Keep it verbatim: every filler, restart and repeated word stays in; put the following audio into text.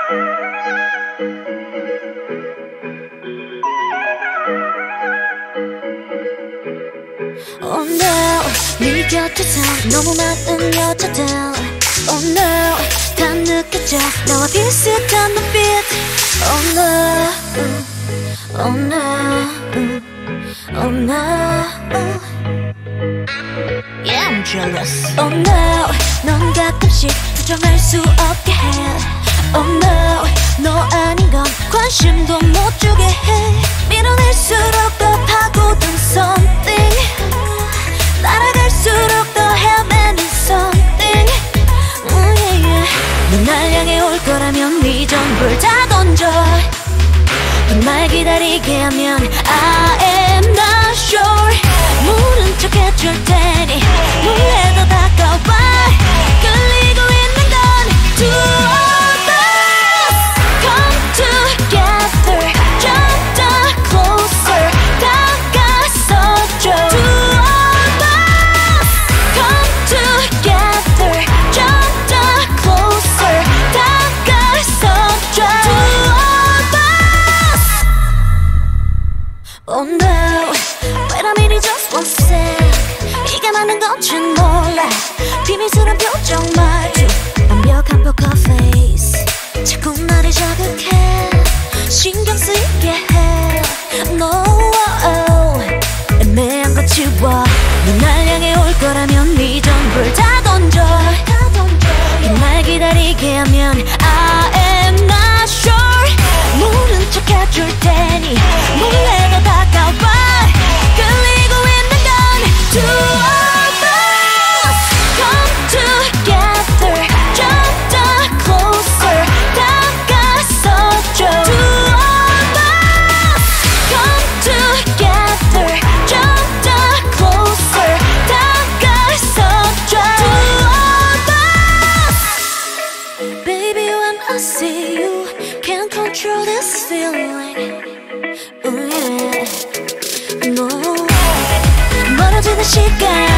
Oh no, 네 곁에서 너무 많은 여자들. Oh no, 다 느껴져 나와 비슷한 눈빛. Oh no, oh no, oh no. Yeah, I'm jealous. Oh no, 넌 가끔씩 부정할 수 없게 해. Oh no, 너 아닌 건 관심도 못 주게 해. 밀어낼수록 더 파고든 something, 날아갈수록 더 헤매는 something. mm, yeah, yeah. 넌 날 향해 올 거라면 네 전부를 다 던져. 날 기다리게 하면 I am not sure. 모른 척 해줄 테니 몰래 더 다가와. 끌리고 있는 건 two of us. Come together, jump the closer. 다가서줘. Two of us. Come together, jump the closer. 다가서줘. Two of us. Oh no, wait a minute, just one sec. 이게 맞는 건지 몰라. 비밀스러운 표정 말투, 완벽한 poker face. 자꾸 나를 자극해, 신경 쓰이게 해. No, oh, 애매한 거 지워. 넌 날 향해 올 거라면 네 전부를 다 던져. 날 기다리게 하면 I am not sure. 모른 척 해줄 테니 몰래 더 다가와. 끌리고 있는 건 two of us. Come together, jump the closer. 다가서줘. Two of us. Come together, jump the closer. 다가서줘. Two of us. Baby, when I see you, can't control this feeling. Ooh, yeah. No, 멀어지는 시간